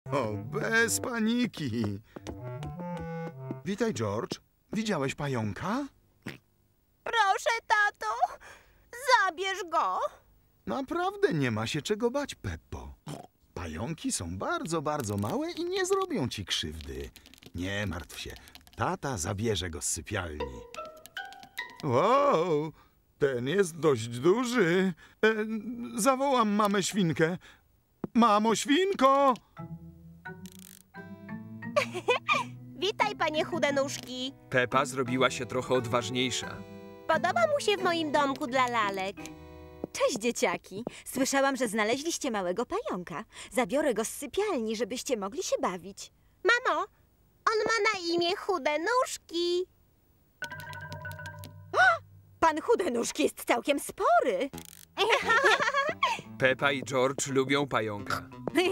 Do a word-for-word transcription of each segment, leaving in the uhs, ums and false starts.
O, bez paniki. Witaj, George. Widziałeś pająka? Proszę, tato, zabierz go. Naprawdę nie ma się czego bać, Peppo. Pająki są bardzo, bardzo małe i nie zrobią ci krzywdy. Nie martw się. Tata zabierze go z sypialni. Wow, ten jest dość duży. E, zawołam mamę świnkę. Mamo świnko! Witaj, panie chude nóżki. Pepa zrobiła się trochę odważniejsza. Podoba mu się w moim domku dla lalek. Cześć, dzieciaki. Słyszałam, że znaleźliście małego pająka. Zabiorę go z sypialni, żebyście mogli się bawić. Mamo, on ma na imię chude nóżki. Pan chude nóżki jest całkiem spory. Pepa i George lubią pająka.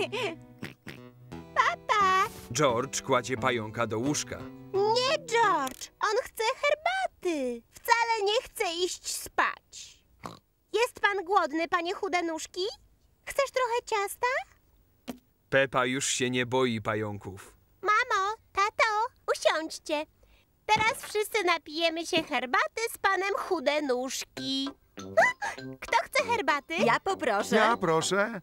Papa. George kładzie pająka do łóżka. Nie, George. On chce herbaty. Wcale nie chce iść spać. Jest pan głodny, panie chude nóżki? Chcesz trochę ciasta? Pepa już się nie boi pająków. Mamo, tato, usiądźcie. Teraz wszyscy napijemy się herbaty z panem chude nóżki. Kto chce herbaty? Ja poproszę. Ja proszę.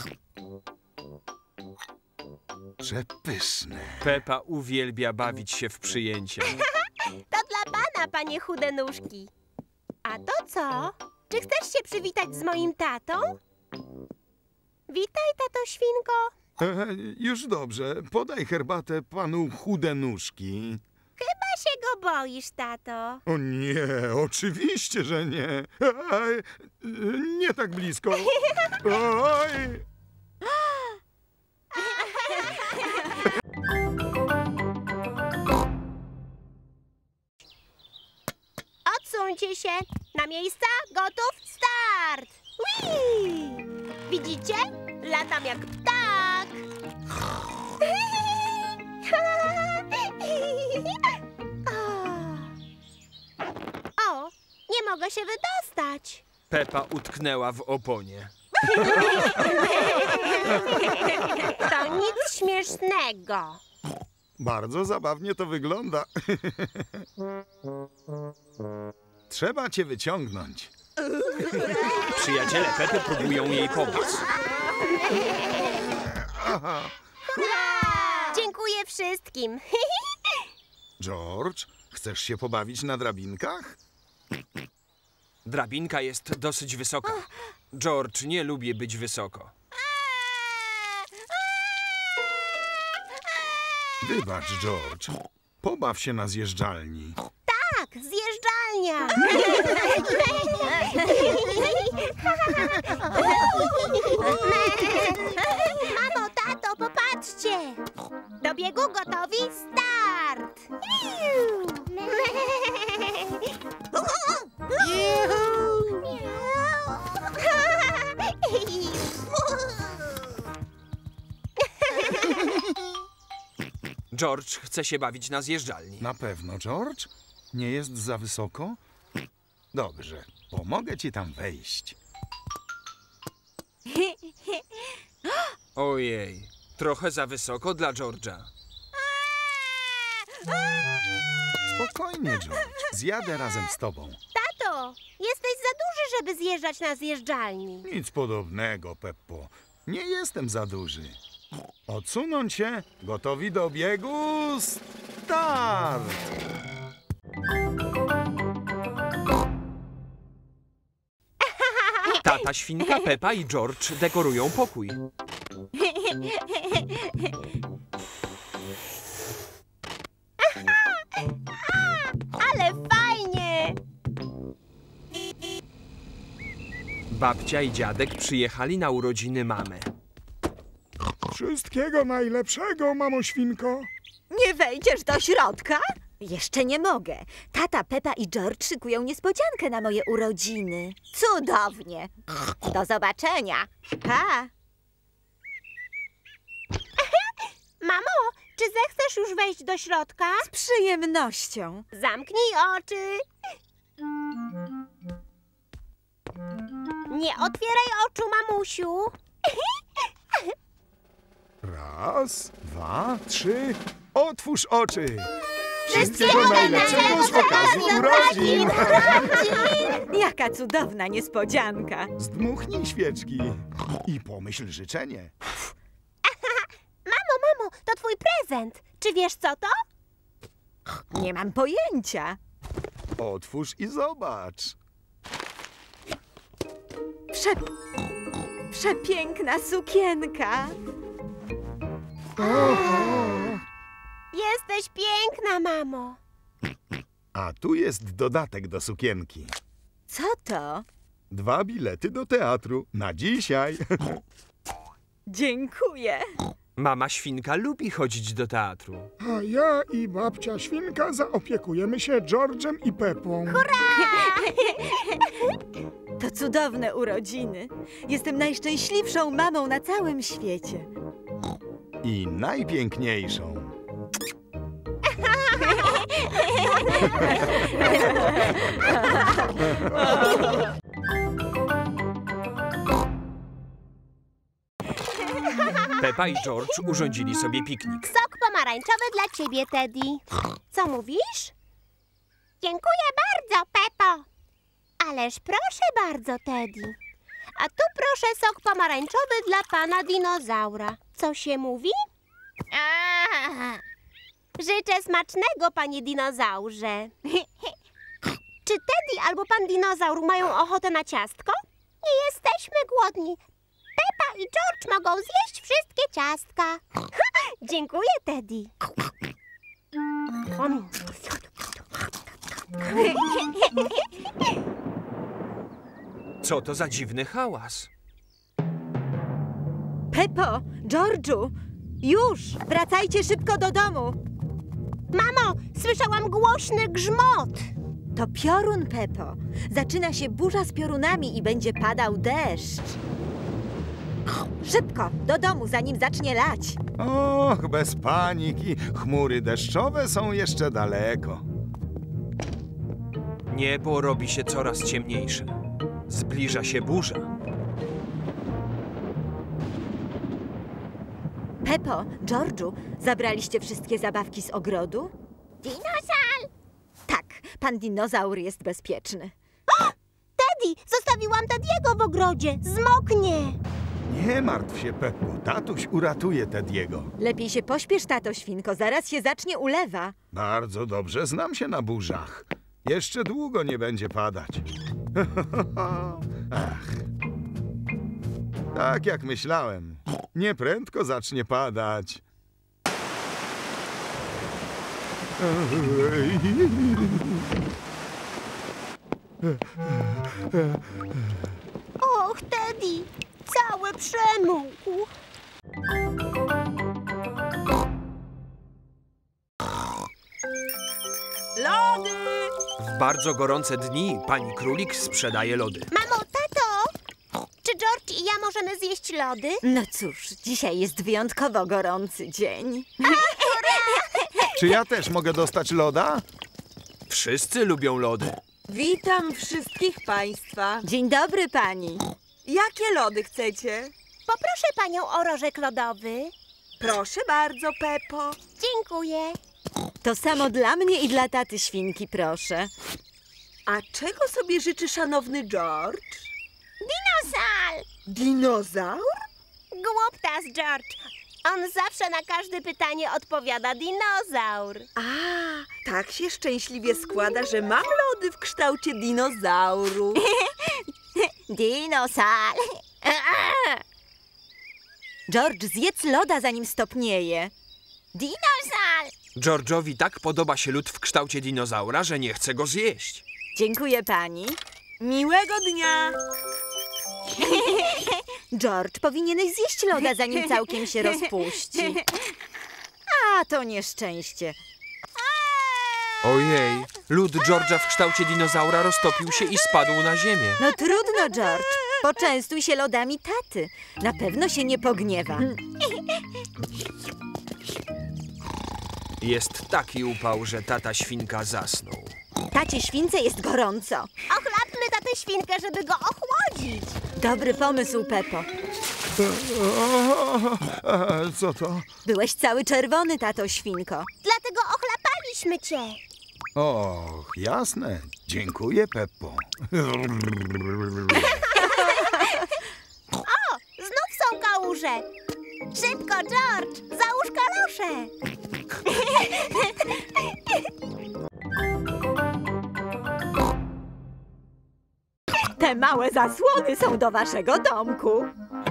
Przepyszne. Pepa uwielbia bawić się w przyjęcia. To dla pana, panie chude nóżki. A to co? Czy chcesz się przywitać z moim tatą? Witaj, tato świnko. E, już dobrze. Podaj herbatę panu chude nóżki. Chyba się go boisz, tato. O nie, oczywiście, że nie. Ej, nie tak blisko. Oj! Odsuńcie się. Na miejsca, gotów, start! Whee! Widzicie? Latam jak ptak. O, nie mogę się wydostać. Pepa utknęła w oponie. To nic śmiesznego. Bardzo zabawnie to wygląda. Trzeba cię wyciągnąć. Przyjaciele Pepy próbują jej pomóc. Aha. Dziękuję wszystkim. George, chcesz się pobawić na drabinkach? Drabinka jest dosyć wysoka. George nie lubi być wysoko. Wybacz, George. Pobaw się na zjeżdżalni. Tak, zjeżdżalnia. Mamo, tato, popatrzcie. Do biegu gotowi, start. George chce się bawić na zjeżdżalni. Na pewno, George? Nie jest za wysoko? Dobrze, pomogę ci tam wejść. Ojej, trochę za wysoko dla George'a. Spokojnie, George. Zjadę razem z tobą. Tato, jesteś za duży, żeby zjeżdżać na zjeżdżalni. Nic podobnego, Peppo. Nie jestem za duży. Odsunąć się. Gotowi do biegu. Start! Tata świnka, Pepa i George dekorują pokój. Ale fajnie! Babcia i dziadek przyjechali na urodziny mamy. Wszystkiego najlepszego, mamo świnko. Nie wejdziesz do środka? Jeszcze nie mogę. Tata, Pepa i George szykują niespodziankę na moje urodziny. Cudownie. Do zobaczenia. Pa. Mamo, czy zechcesz już wejść do środka? Z przyjemnością. Zamknij oczy. Nie otwieraj oczu, mamusiu. Raz, dwa, trzy. Otwórz oczy. Wszystkiego najlepszego z okazji urodzin! Jaka cudowna niespodzianka. Zdmuchnij świeczki i pomyśl życzenie. Mamo, mamo, to twój prezent. Czy wiesz, co to? Nie mam pojęcia. Otwórz i zobacz. Prze... Przepiękna sukienka. Jesteś piękna, mamo. A tu jest dodatek do sukienki. Co to? Dwa bilety do teatru na dzisiaj. Dziękuję. Mama świnka lubi chodzić do teatru. A ja i babcia świnka zaopiekujemy się George'em i Peppą. To cudowne urodziny. Jestem najszczęśliwszą mamą na całym świecie. I najpiękniejszą. Peppa i George urządzili sobie piknik. Sok pomarańczowy dla ciebie, Teddy. Co mówisz? Dziękuję bardzo, Peppo. Ależ proszę bardzo, Teddy. A tu proszę sok pomarańczowy dla pana dinozaura. Co się mówi? Życzę smacznego, panie dinozaurze. Czy Teddy albo pan dinozaur mają ochotę na ciastko? Nie jesteśmy głodni. Peppa i George mogą zjeść wszystkie ciastka. Dziękuję, Teddy. Co to za dziwny hałas? Peppo, George'u, już! Wracajcie szybko do domu. Mamo, słyszałam głośny grzmot. To piorun, Peppo. Zaczyna się burza z piorunami i będzie padał deszcz. Szybko, do domu, zanim zacznie lać. Och, bez paniki. Chmury deszczowe są jeszcze daleko. Niebo robi się coraz ciemniejsze. Zbliża się burza. Peppo, George'u, zabraliście wszystkie zabawki z ogrodu? Dinozaur! Tak, pan dinozaur jest bezpieczny. Teddy, zostawiłam Teddy'ego w ogrodzie. Zmoknie. Nie martw się, Peppo. Tatuś uratuje Teddy'ego. Lepiej się pośpiesz, tato świnko, zaraz się zacznie ulewa. Bardzo dobrze znam się na burzach. Jeszcze długo nie będzie padać. Ach. Tak jak myślałem. Nieprędko zacznie padać. Och, Teddy, cały przemógł. Lody! W bardzo gorące dni pani królik sprzedaje lody. Mamo, tato, czy George i ja możemy zjeść lody? No cóż, dzisiaj jest wyjątkowo gorący dzień. Czy ja też mogę dostać loda? Wszyscy lubią lody. Witam wszystkich Państwa. Dzień dobry, pani. Jakie lody chcecie? Poproszę panią o rożek lodowy. Proszę bardzo, Peppo. Dziękuję. To samo dla mnie i dla taty świnki, proszę. A czego sobie życzy szanowny George? Dinozaur! Dinozaur? Głuptas, George. On zawsze na każde pytanie odpowiada dinozaur. A, tak się szczęśliwie składa, że mam lody w kształcie dinozauru. Dinosaur. George, zjedz loda, zanim stopnieje. Dinozaur! George'owi tak podoba się lód w kształcie dinozaura, że nie chce go zjeść. Dziękuję pani. Miłego dnia. George, powinieneś zjeść loda, zanim całkiem się rozpuści. A, to nieszczęście. Ojej, lód George'a w kształcie dinozaura roztopił się i spadł na ziemię. No trudno, George. Poczęstuj się lodami taty. Na pewno się nie pogniewa. Jest taki upał, że tata świnka zasnął. Tacie śwince jest gorąco. Ochlapmy tatę świnkę, żeby go ochłodzić. Dobry pomysł, Peppo. E, Co to? Byłeś cały czerwony, tato świnko. Dlatego ochlapaliśmy cię. Och, jasne. Dziękuję, Peppo. O, znów są kałuże. Szybko, George, załóż kalosze. Te małe zasłony są do waszego domku.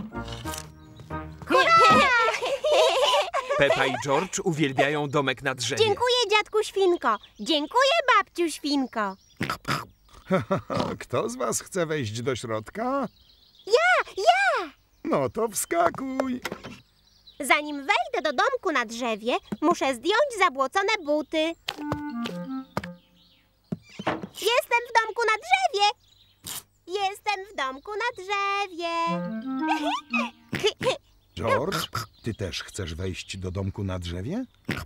Pepa i George uwielbiają domek na drzewie. Dziękuję, dziadku świnko. Dziękuję, babciu świnko. Kto z was chce wejść do środka? Ja, ja. No to wskakuj. Zanim wejdę do domku na drzewie, muszę zdjąć zabłocone buty. Jestem w domku na drzewie. Jestem w domku na drzewie. George, ty też chcesz wejść do domku na drzewie?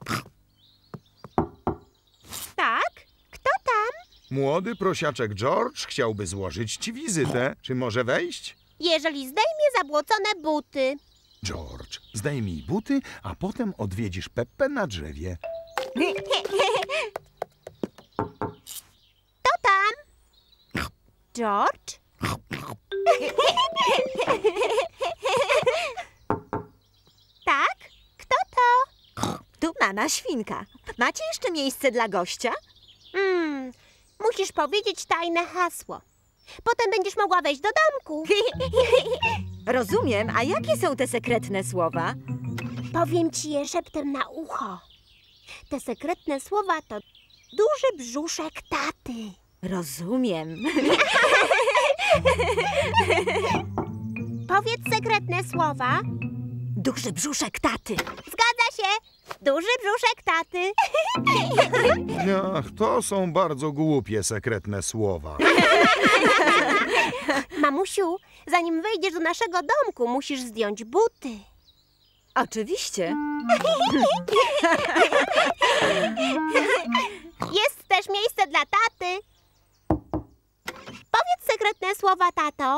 Tak? Kto tam? Młody prosiaczek George chciałby złożyć ci wizytę. Czy może wejść? Jeżeli zdejmie zabłocone buty. George, zdejmij buty, a potem odwiedzisz Peppę na drzewie. Kto tam? George? Tak? Kto to? Tu mama świnka. Macie jeszcze miejsce dla gościa? Hmm, musisz powiedzieć tajne hasło. Potem będziesz mogła wejść do domku. Rozumiem, a jakie są te sekretne słowa? Powiem ci je szeptem na ucho. Te sekretne słowa to duży brzuszek taty. Rozumiem. Powiedz sekretne słowa. Duży brzuszek taty. Zgadza się. Duży brzuszek taty. Ach, to są bardzo głupie sekretne słowa. Mamusiu, zanim wejdziesz do naszego domku, musisz zdjąć buty. Oczywiście. Jest też miejsce dla taty. Powiedz sekretne słowa, tato.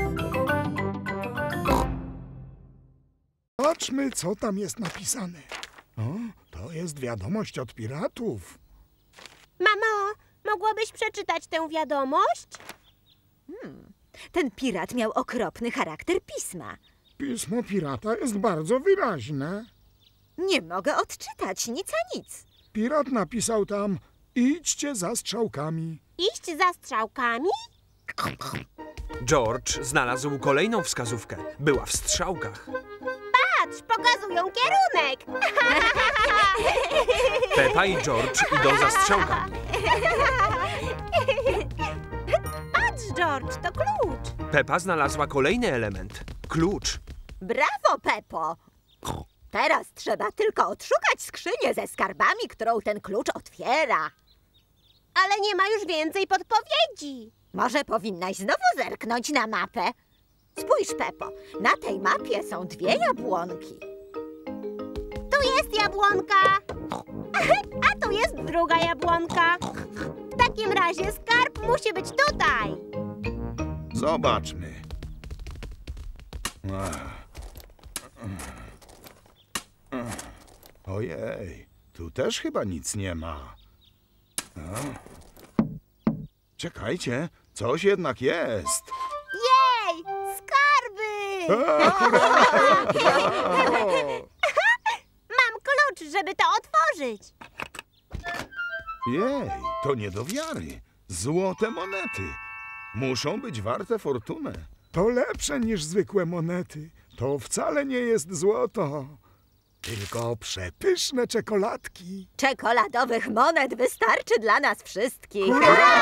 Patrzmy, co tam jest napisane. O, to jest wiadomość od piratów. Mamo, mogłabyś przeczytać tę wiadomość? Ten pirat miał okropny charakter pisma. Pismo pirata jest bardzo wyraźne. Nie mogę odczytać nic a nic. Pirat napisał tam: idźcie za strzałkami. Iść za strzałkami? George znalazł kolejną wskazówkę. Była w strzałkach. Patrz, pokazują kierunek. Pepa i George idą za strzałkami. Patrz, George, to klucz. Pepa znalazła kolejny element. Klucz. Brawo, Peppo! Teraz trzeba tylko odszukać skrzynię ze skarbami, którą ten klucz otwiera. Ale nie ma już więcej podpowiedzi. Może powinnaś znowu zerknąć na mapę? Spójrz, Peppo, na tej mapie są dwie jabłonki. Tu jest jabłonka. A tu jest druga jabłonka. W takim razie skarb musi być tutaj. Zobaczmy. Ach. Ojej, tu też chyba nic nie ma. A? Czekajcie, coś jednak jest. Jej, skarby! Mam klucz, żeby to otworzyć. Jej, to nie do wiary. Złote monety. Muszą być warte fortunę. To lepsze niż zwykłe monety. To wcale nie jest złoto, tylko przepyszne czekoladki. Czekoladowych monet wystarczy dla nas wszystkich.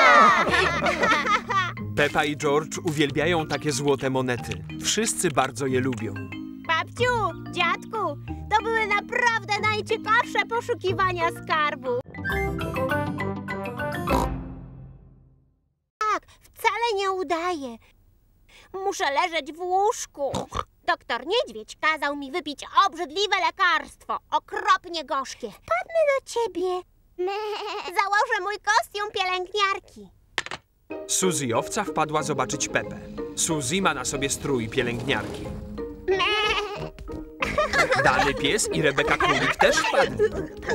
Pepa i George uwielbiają takie złote monety. Wszyscy bardzo je lubią. Babciu, dziadku, to były naprawdę najciekawsze poszukiwania skarbu. Tak, wcale nie udaje. Muszę leżeć w łóżku. Doktor Niedźwiedź kazał mi wypić obrzydliwe lekarstwo, okropnie gorzkie. Padnę do ciebie. Założę mój kostium pielęgniarki. Suzy owca wpadła zobaczyć Pepę. Suzy ma na sobie strój pielęgniarki. Dany pies i Rebeka Królik też wpadli.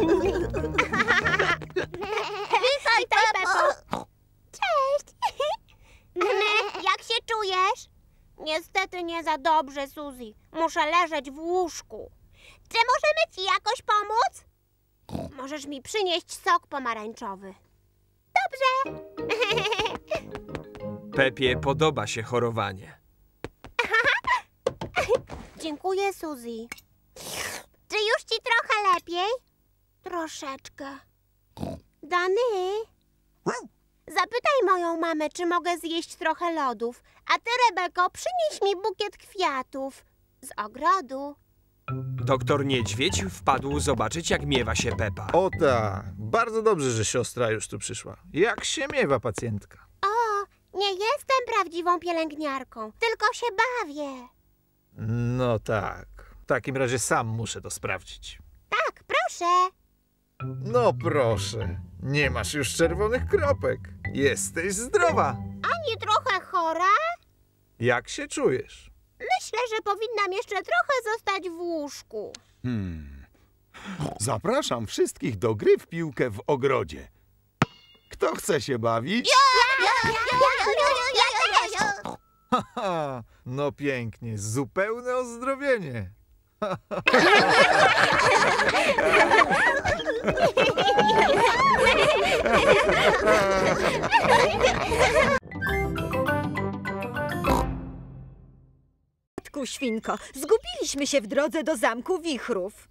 Witaj, Peppo. Cześć. Jak się czujesz? Niestety nie za dobrze, Suzy. Muszę leżeć w łóżku. Czy możemy ci jakoś pomóc? Możesz mi przynieść sok pomarańczowy. Dobrze. Pepie podoba się chorowanie. Dziękuję, Suzy. Czy już ci trochę lepiej? Troszeczkę. Dany, zapytaj moją mamę, czy mogę zjeść trochę lodów. A ty, Rebeko, przynieś mi bukiet kwiatów z ogrodu. Doktor Niedźwiedź wpadł zobaczyć, jak miewa się Pepa. O tak, bardzo dobrze, że siostra już tu przyszła. Jak się miewa pacjentka? O, nie jestem prawdziwą pielęgniarką, tylko się bawię. No tak, w takim razie sam muszę to sprawdzić. Tak, proszę. No proszę, nie masz już czerwonych kropek. Jesteś zdrowa. Ani trochę chora? Jak się czujesz? Myślę, że powinnam jeszcze trochę zostać w łóżku. Hmm. Zapraszam wszystkich do gry w piłkę w ogrodzie. Kto chce się bawić? Ja, ja, ja, ja, ja też. Haha, no pięknie, zupełne ozdrowienie. Dziadku Świnko, zgubiliśmy się w drodze do Zamku Wichrów.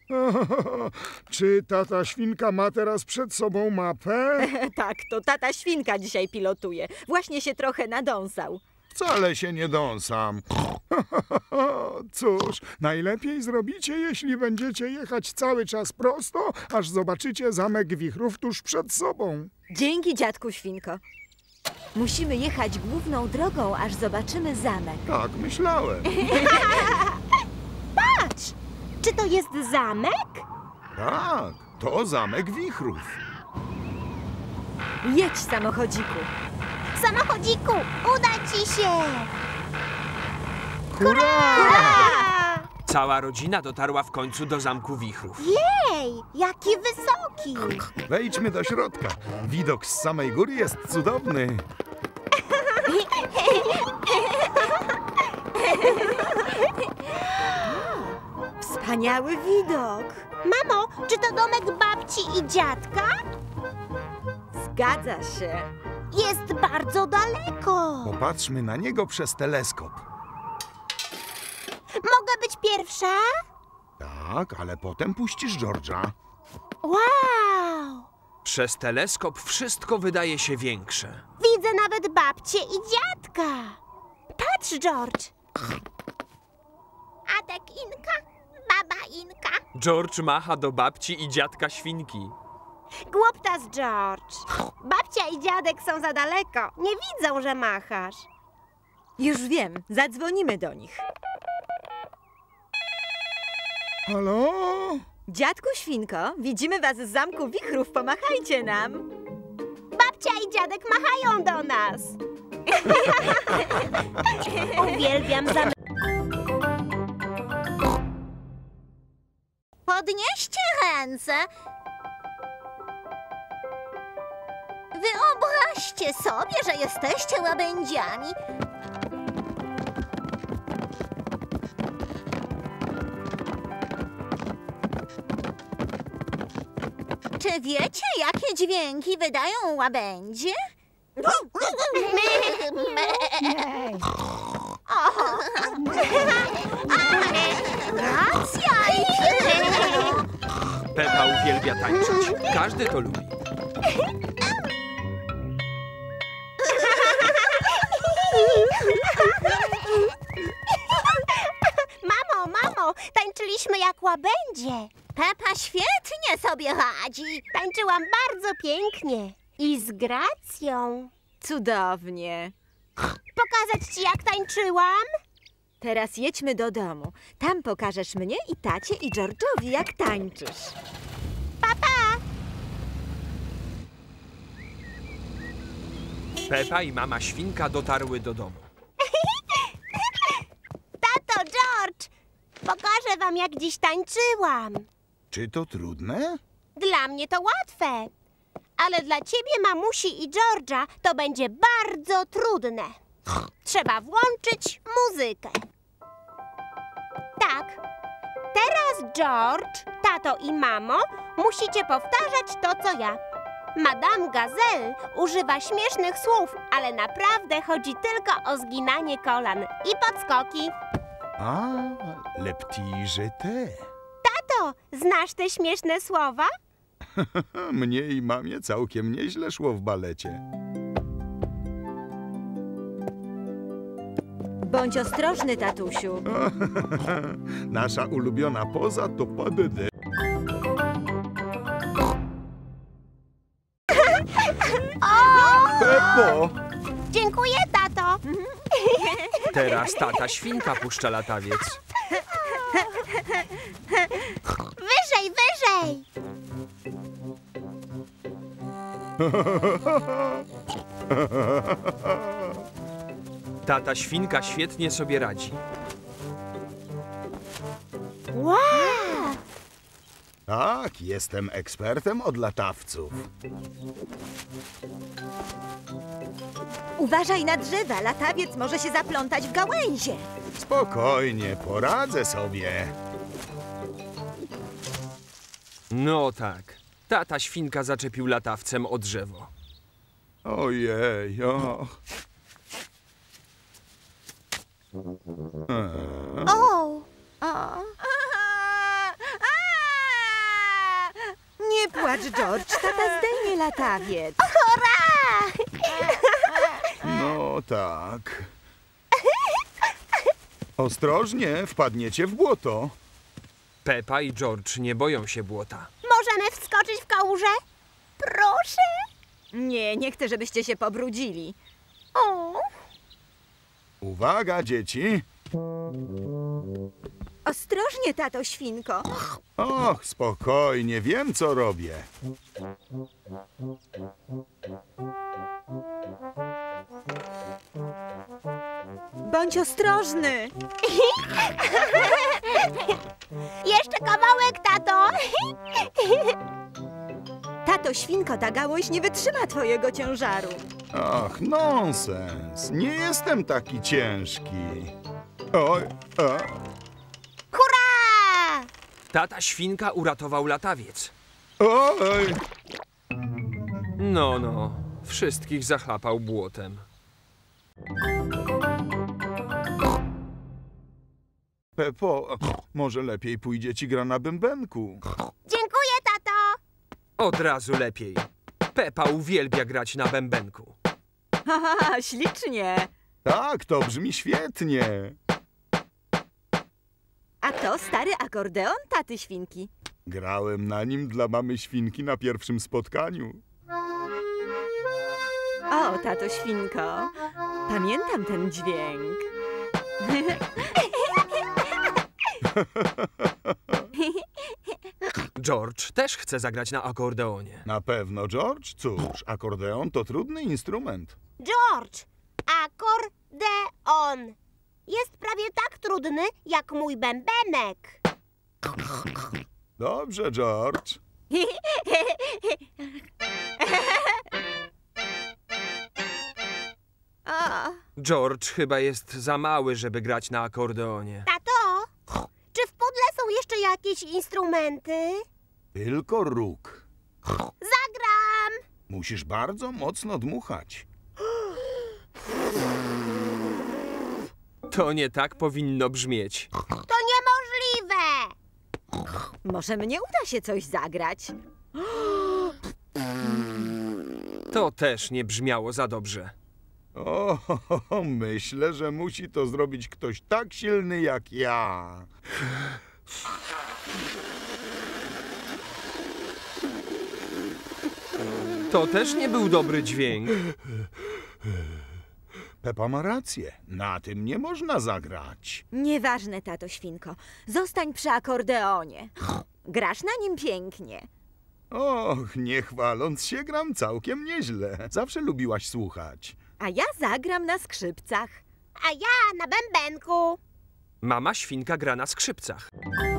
Czy tata świnka ma teraz przed sobą mapę? Tak, to tata Świnka dzisiaj pilotuje. Właśnie się trochę nadąsał. Wcale się nie dąsam. Cóż, najlepiej zrobicie, jeśli będziecie jechać cały czas prosto, aż zobaczycie Zamek Wichrów tuż przed sobą. Dzięki, dziadku Świnko. Musimy jechać główną drogą, aż zobaczymy zamek. Tak myślałem. Patrz, czy to jest zamek? Tak, to Zamek Wichrów. Jedź, samochodziku. Samochodziku, uda ci się! Hurra! Cała rodzina dotarła w końcu do Zamku Wichrów. Jej, jaki wysoki! Wejdźmy do środka. Widok z samej góry jest cudowny. Wspaniały widok. Mamo, czy to domek babci i dziadka? Zgadza się. Jest bardzo daleko. Popatrzmy na niego przez teleskop. Mogę być pierwsza? Tak, ale potem puścisz George'a. Wow! Przez teleskop wszystko wydaje się większe. Widzę nawet babcię i dziadka. Patrz, George. Adek Inka, baba Inka. George macha do babci i dziadka świnki. Głuptas, George. Babcia i dziadek są za daleko. Nie widzą, że machasz. Już wiem, zadzwonimy do nich. Halo? Dziadku Świnko, widzimy was z Zamku Wichrów, pomachajcie nam. Babcia i dziadek machają do nas. Uwielbiam zamek. Podnieście ręce. Wyobraźcie sobie, że jesteście łabędziami. Czy wiecie, jakie dźwięki wydają łabędzie? Racja! Pepa uwielbia tańczyć. Każdy to lubi. Mamo, mamo, tańczyliśmy jak łabędzie. Pepa świetnie sobie radzi. Tańczyłam bardzo pięknie i z gracją. Cudownie. Pokazać ci, jak tańczyłam? Teraz jedźmy do domu. Tam pokażesz mnie i tacie i George'owi, jak tańczysz. Papa! Pepa i mama świnka dotarły do domu. Tato, George, Pokażę wam, jak dziś tańczyłam. Czy to trudne? Dla mnie to łatwe. Ale dla ciebie, mamusi i George'a, to będzie bardzo trudne. Trzeba włączyć muzykę. Tak. Teraz George, tato i mamo, musicie powtarzać to, co ja. Madame Gazelle używa śmiesznych słów, ale naprawdę chodzi tylko o zginanie kolan i podskoki. A, le petit jeté. Tato, znasz te śmieszne słowa? Mnie i mamie całkiem nieźle szło w balecie. Bądź ostrożny, tatusiu. Nasza ulubiona poza to pas de deux. Peppo! Dziękuję, tato. Teraz tata świnka puszcza latawiec. Wyżej, wyżej. Tata świnka świetnie sobie radzi. Wow! Tak, jestem ekspertem od latawców. Uważaj na drzewa, latawiec może się zaplątać w gałęzie. Spokojnie, poradzę sobie. No tak. Tata świnka zaczepił latawcem o drzewo. Ojej, o. O! O. Nie płacz, George, tata zdejmie latawiec. Hurra! No tak. Ostrożnie, wpadniecie w błoto. Pepa i George nie boją się błota. Możemy wskoczyć w kałużę? Proszę. Nie, nie chcę, żebyście się pobrudzili. O! Uwaga, dzieci. Ostrożnie, tato świnko. Och, spokojnie, wiem, co robię. Bądź ostrożny. Jeszcze kawałek, tato. Tato świnko, ta gałąź nie wytrzyma twojego ciężaru. Ach, nonsens. Nie jestem taki ciężki. Oj, a. Hurra! Tata świnka uratował latawiec. Oj. No, no. Wszystkich zachlapał błotem. Peppo, może lepiej pójdzie ci gra na bębenku. Dziękuję, tato. Od razu lepiej. Pepa uwielbia grać na bębenku. Haha, ślicznie. Tak, to brzmi świetnie. A to stary akordeon taty świnki. Grałem na nim dla mamy świnki na pierwszym spotkaniu. O, tato świnko, pamiętam ten dźwięk. George też chce zagrać na akordeonie. Na pewno, George. Cóż, akordeon to trudny instrument. George, akordeon. Jest prawie tak trudny, jak mój bębenek. Dobrze, George. O, George chyba jest za mały, żeby grać na akordeonie. Tato, czy w pudle są jeszcze jakieś instrumenty? Tylko róg. Zagram. Musisz bardzo mocno dmuchać. To nie tak powinno brzmieć. To niemożliwe. może mnie uda się coś zagrać. To też nie brzmiało za dobrze. O, myślę, że musi to zrobić ktoś tak silny jak ja. To też nie był dobry dźwięk. Pepa ma rację. Na tym nie można zagrać. Nieważne, tato świnko. Zostań przy akordeonie. Grasz na nim pięknie. Och, nie chwaląc się, gram całkiem nieźle. Zawsze lubiłaś słuchać. A ja zagram na skrzypcach. A ja na bębenku. Mama świnka gra na skrzypcach.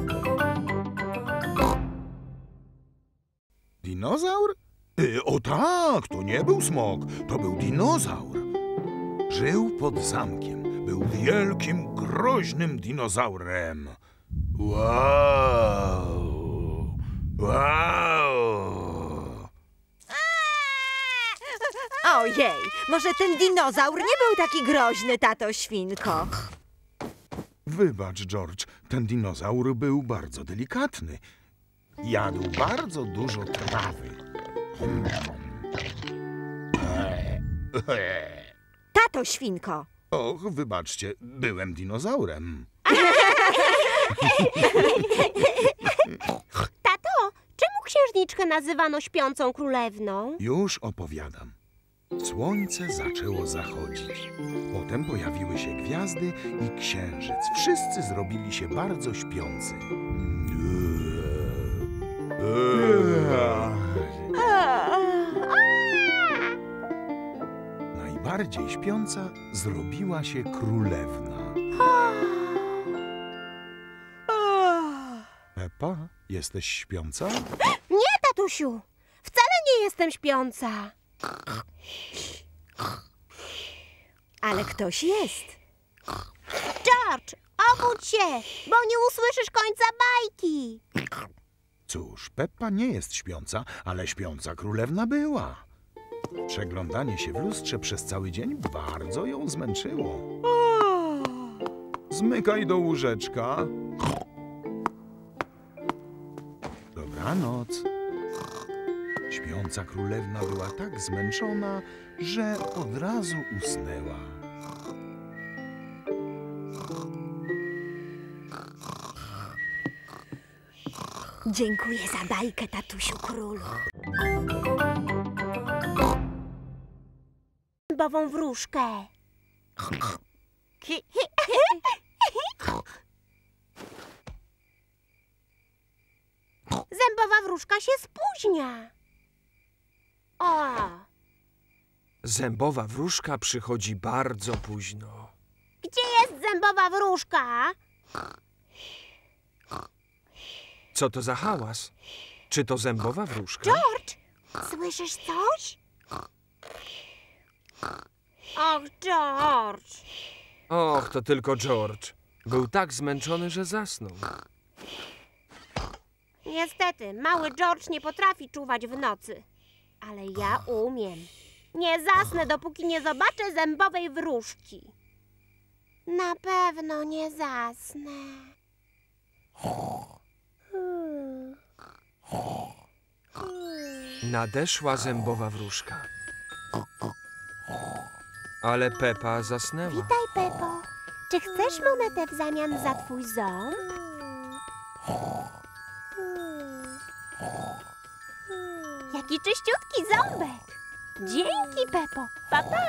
Dinozaur? Y, o tak, to nie był smok, to był dinozaur. Żył pod zamkiem. Był wielkim, groźnym dinozaurem. Wow! Wow! Ojej, może ten dinozaur nie był taki groźny, tato świnko. Wybacz, George, ten dinozaur był bardzo delikatny. Jadł bardzo dużo trawy. Tato świnko. Och, wybaczcie, byłem dinozaurem. Tato, czemu księżniczkę nazywano śpiącą królewną? Już opowiadam. Słońce zaczęło zachodzić. Potem pojawiły się gwiazdy i księżyc. Wszyscy zrobili się bardzo śpiący. Najbardziej śpiąca zrobiła się królewna. Peppa, jesteś śpiąca? Nie, tatusiu, wcale nie jestem śpiąca. Ale ktoś jest. George, obudź się, bo nie usłyszysz końca bajki. Cóż, Peppa nie jest śpiąca, ale śpiąca królewna była. Przeglądanie się w lustrze przez cały dzień bardzo ją zmęczyło. Zmykaj do łóżeczka. Dobranoc. Śpiąca królewna była tak zmęczona, że od razu usnęła. Dziękuję za bajkę, tatusiu królu. Zębową wróżkę. Zębowa wróżka się spóźnia. O! Zębowa wróżka przychodzi bardzo późno. Gdzie jest zębowa wróżka? Co to za hałas? Czy to zębowa wróżka? George, słyszysz coś? Och, George. Och, to tylko George. Był tak zmęczony, że zasnął. Niestety, mały George nie potrafi czuwać w nocy. Ale ja umiem. Nie zasnę, dopóki nie zobaczę zębowej wróżki. Na pewno nie zasnę. Nadeszła zębowa wróżka. Ale Peppa zasnęła. Witaj, Peppo. Czy chcesz monetę w zamian za twój ząb? Jaki czyściutki ząbek. Dzięki, Peppo. Pa, pa.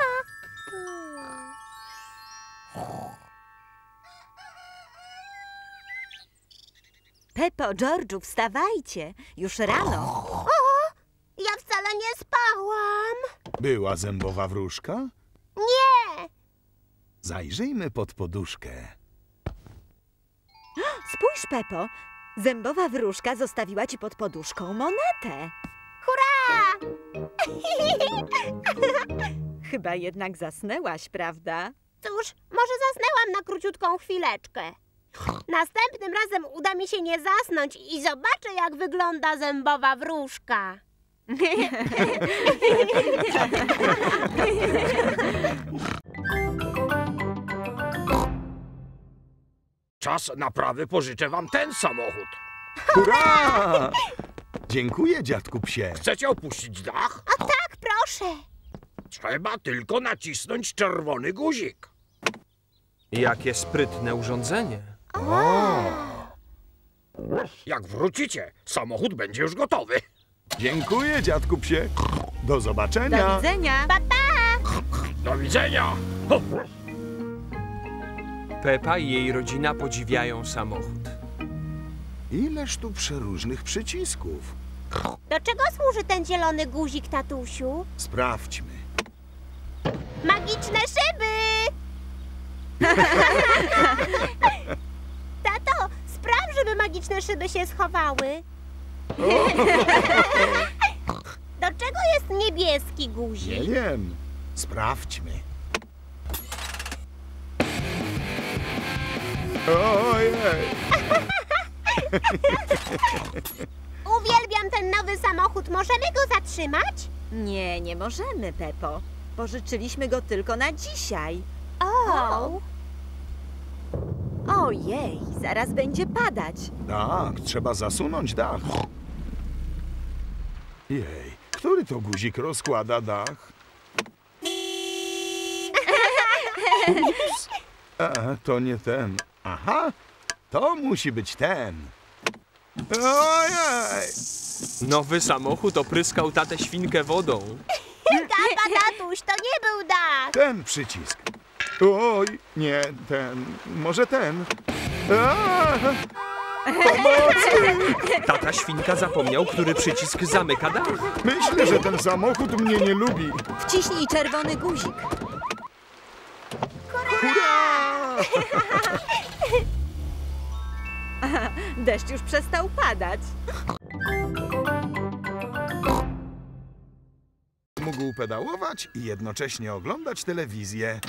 Peppo, George'u, wstawajcie. Już rano. O, ja wcale nie spałam. Była zębowa wróżka? Nie. Zajrzyjmy pod poduszkę. Spójrz, Peppo. Zębowa wróżka zostawiła ci pod poduszką monetę. Hurra! Chyba jednak zasnęłaś, prawda? Cóż, może zasnęłam na króciutką chwileczkę. Następnym razem uda mi się nie zasnąć i zobaczę, jak wygląda zębowa wróżka. Czas naprawy pożyczę wam ten samochód. Hurra! Dziękuję, dziadku psie. Chcecie opuścić dach? O tak, proszę. Trzeba tylko nacisnąć czerwony guzik. Jakie sprytne urządzenie. Jak wrócicie, samochód będzie już gotowy. Dziękuję, dziadku psie. Do zobaczenia. Do widzenia. Pa, pa. Do widzenia. Ho. Peppa i jej rodzina podziwiają samochód. Ileż tu przeróżnych przycisków. Do czego służy ten zielony guzik, tatusiu? Sprawdźmy. Magiczne szyby! magiczne szyby się schowały? Do czego jest niebieski guzik? Nie wiem. Sprawdźmy. Ojej! Uwielbiam ten nowy samochód. Możemy go zatrzymać? Nie, nie możemy, Pepo. Pożyczyliśmy go tylko na dzisiaj. O! Ojej, zaraz będzie padać. Tak, trzeba zasunąć dach. Jej, który to guzik rozkłada dach? Ups. E, to nie ten. Aha, to musi być ten. Ojej! Nowy samochód opryskał tatę świnkę wodą. Kapa, tatuś, to nie był dach. Ten przycisk. Oj, nie ten. Może ten. A! Tata świnka zapomniał, który przycisk zamyka dach. Myślę, że ten samochód mnie nie lubi. Wciśnij czerwony guzik. Hurra! Deszcz już przestał padać. Mógł pedałować i jednocześnie oglądać telewizję.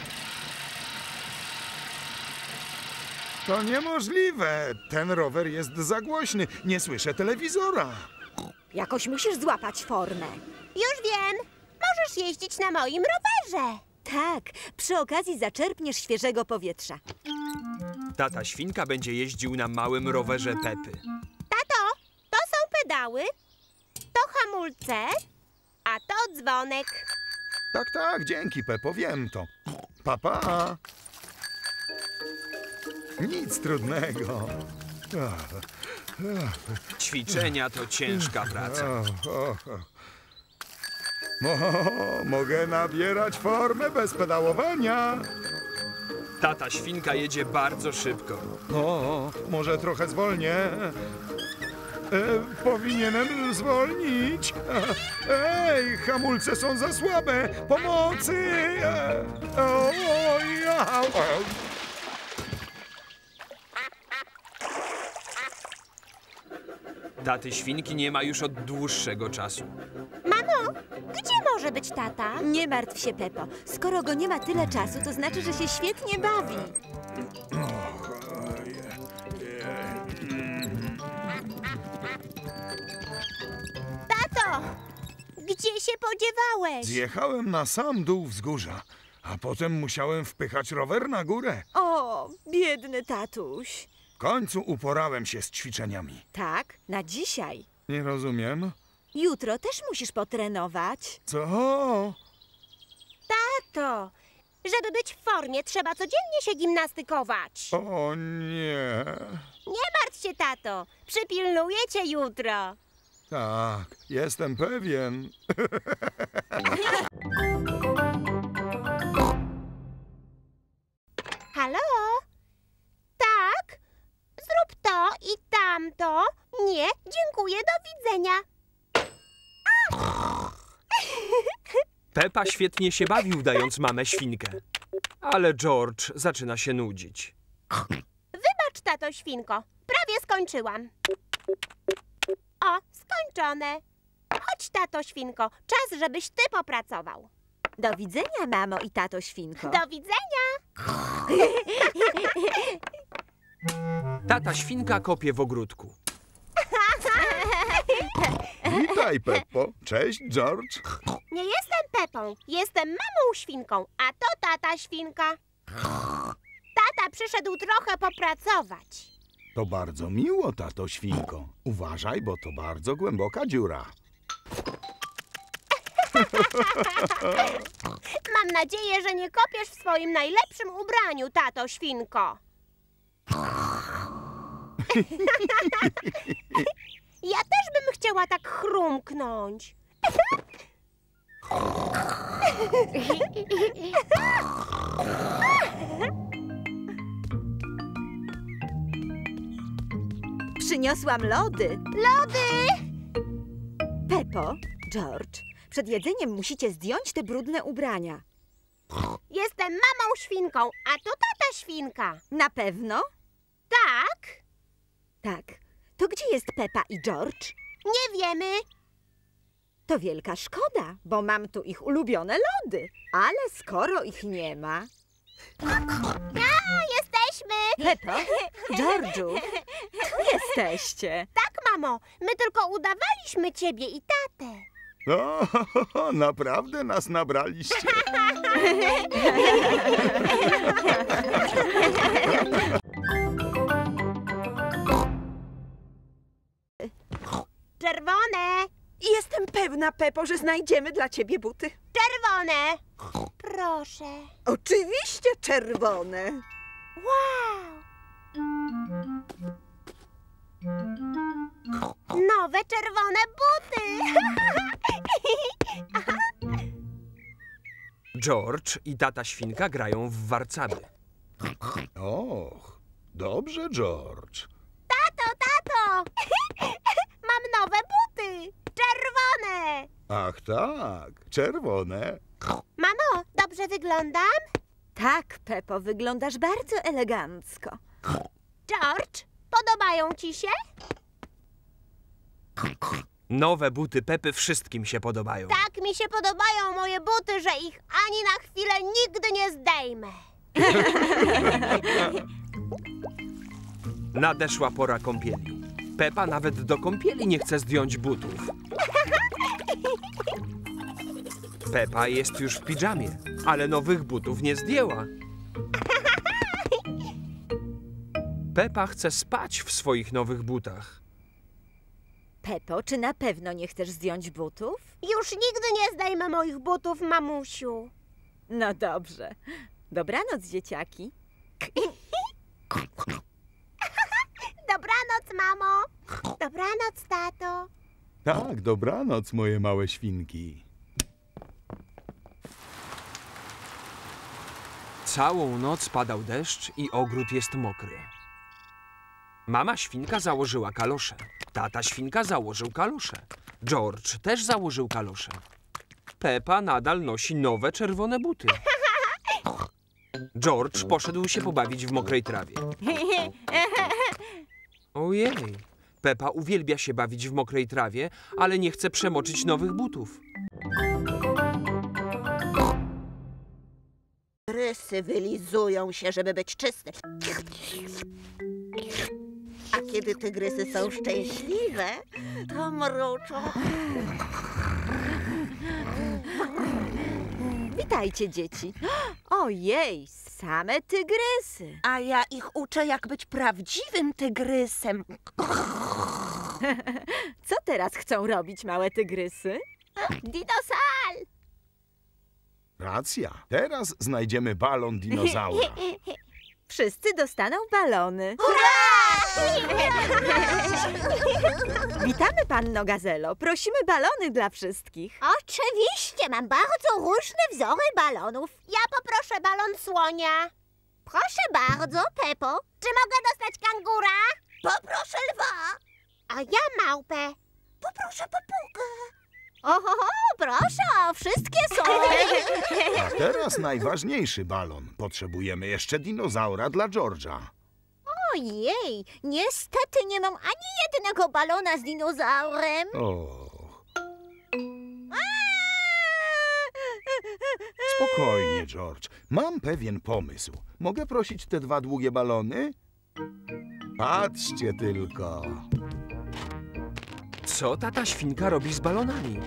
To niemożliwe. Ten rower jest za głośny. Nie słyszę telewizora. Jakoś musisz złapać formę. Już wiem. Możesz jeździć na moim rowerze. Tak, przy okazji zaczerpniesz świeżego powietrza. Tata świnka będzie jeździł na małym rowerze Pepy. Tato, to są pedały, to hamulce, a to dzwonek. Tak, tak, dzięki, Pepo, wiem to. Papa. Pa. Nic trudnego. Ćwiczenia to ciężka praca. O, o, o. O, mogę nabierać formę bez pedałowania. Tata świnka jedzie bardzo szybko. O, może trochę zwolnię. E, powinienem zwolnić. Ej, hamulce są za słabe. Pomocy! E, o, ja. Taty świnki nie ma już od dłuższego czasu. Mamo, gdzie może być tata? Nie martw się, Pepo. Skoro go nie ma tyle czasu, to znaczy, że się świetnie bawi. Tato, gdzie się podziewałeś? Zjechałem na sam dół wzgórza, a potem musiałem wpychać rower na górę. O, biedny tatuś. W końcu uporałem się z ćwiczeniami. Tak, na dzisiaj. Nie rozumiem. Jutro też musisz potrenować. Co? Tato, żeby być w formie, trzeba codziennie się gimnastykować. O nie. Nie martw się, tato. Przypilnuję cię jutro. Tak, jestem pewien. Halo? Tak? Zrób to i tamto. Nie, dziękuję, do widzenia. Pepa świetnie się bawi, udając mamę świnkę. Ale George zaczyna się nudzić. Wybacz, tato świnko. Prawie skończyłam. O, skończone. Chodź, tato świnko. Czas, żebyś ty popracował. Do widzenia, mamo i tato świnko. Do widzenia. Tata świnka kopie w ogródku. Witaj, Peppo. Cześć, George. Nie jestem Pepą, jestem mamą świnką, a to tata świnka. Tata przyszedł trochę popracować. To bardzo miło, tato świnko. Uważaj, bo to bardzo głęboka dziura. Mam nadzieję, że nie kopiesz w swoim najlepszym ubraniu, tato świnko. Ja też bym chciała tak chrumknąć. Przyniosłam lody. Lody! Pepo, George, przed jedzeniem musicie zdjąć te brudne ubrania. Jestem mamą świnką, a to tata świnka. Na pewno? Tak? Tak. jest Pepa i George? Nie wiemy. To wielka szkoda, bo mam tu ich ulubione lody. Ale skoro ich nie ma... A, jesteśmy! Pepo, George'u, tu jesteście. Tak, mamo, my tylko udawaliśmy ciebie i tatę. O, naprawdę nas nabraliście. Czerwone! Jestem pewna, Pepo, że znajdziemy dla ciebie buty. Czerwone! Proszę. Oczywiście czerwone. Wow! Nowe czerwone buty! George i tata świnka grają w warcaby. Och, dobrze, George. Tato, tato! Mam nowe buty! Czerwone! Ach tak, czerwone. Mamo, dobrze wyglądam? Tak, Pepo, wyglądasz bardzo elegancko. George, podobają ci się? Nowe buty Pepy wszystkim się podobają. Tak mi się podobają moje buty, że ich ani na chwilę nigdy nie zdejmę. Nadeszła pora kąpieli. Pepa nawet do kąpieli nie chce zdjąć butów. Pepa jest już w pidżamie, ale nowych butów nie zdjęła. Pepa chce spać w swoich nowych butach. Pepo, czy na pewno nie chcesz zdjąć butów? Już nigdy nie zdejmę moich butów, mamusiu. No dobrze. Dobranoc, dzieciaki. Dobranoc, mamo. Dobranoc, tato. Tak, dobranoc, moje małe świnki. Całą noc padał deszcz i ogród jest mokry. Mama świnka założyła kalosze. Tata świnka założył kalosze. George też założył kalosze. Pepa nadal nosi nowe czerwone buty. George poszedł się pobawić w mokrej trawie. Ojej, Pepa uwielbia się bawić w mokrej trawie, ale nie chce przemoczyć nowych butów. Rysy wylizują się, żeby być czyste. A kiedy tygrysy są szczęśliwe, to mruczą. Witajcie, dzieci. Ojej, same tygrysy. A ja ich uczę, jak być prawdziwym tygrysem. Co teraz chcą robić małe tygrysy? Dinosal! Racja. Teraz znajdziemy balon dinozaura. Wszyscy dostaną balony. Witamy, panno Gazelo. Prosimy balony dla wszystkich. Oczywiście, mam bardzo różne wzory balonów. Ja poproszę balon słonia. Proszę bardzo, Pepo. Czy mogę dostać kangura? Poproszę lwa. A ja małpę. Poproszę papugę. Oho, proszę, wszystkie są. A teraz najważniejszy balon. Potrzebujemy jeszcze dinozaura dla George'a. Ojej, niestety nie mam ani jednego balona z dinozaurem. Och. Spokojnie, George. Mam pewien pomysł. Mogę prosić te dwa długie balony? Patrzcie tylko. Co tata świnka robi z balonami?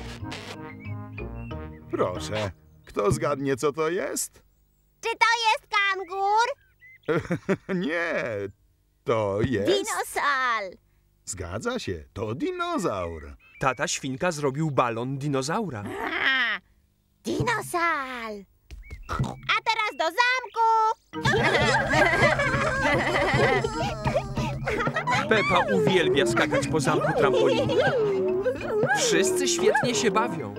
Proszę. Kto zgadnie, co to jest? Czy to jest kangur? Nie, to jest... Dinosal. Zgadza się, to dinozaur. Tata świnka zrobił balon dinozaura. A, dinosal. A teraz do zamku. Pepa uwielbia skakać po zamku trampoliny. Wszyscy świetnie się bawią.